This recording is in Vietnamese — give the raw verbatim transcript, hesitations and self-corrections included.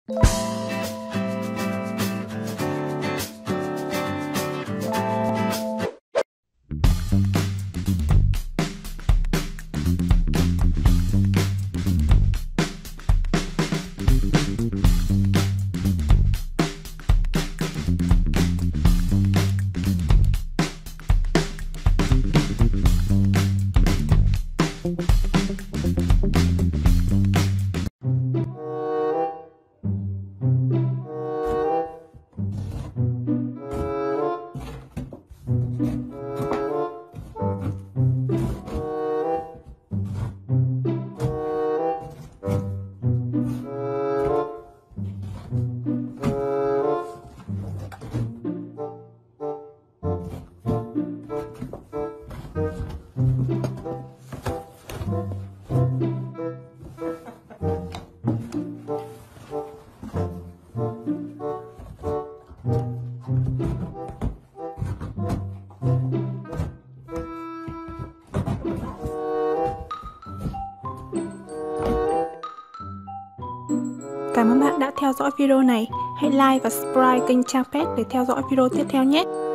Cảm ơn bạn đã theo dõi video này. Hãy like và subscribe kênh Chang Pet để theo dõi video tiếp theo nhé.